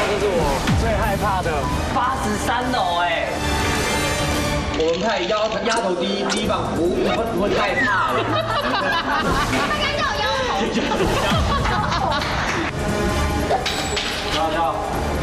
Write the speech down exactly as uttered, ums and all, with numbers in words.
这是我最害怕的八十三楼哎。我们派腰丫头第一第一棒不不不会太怕了。 他刚叫我腰头。 跳跳。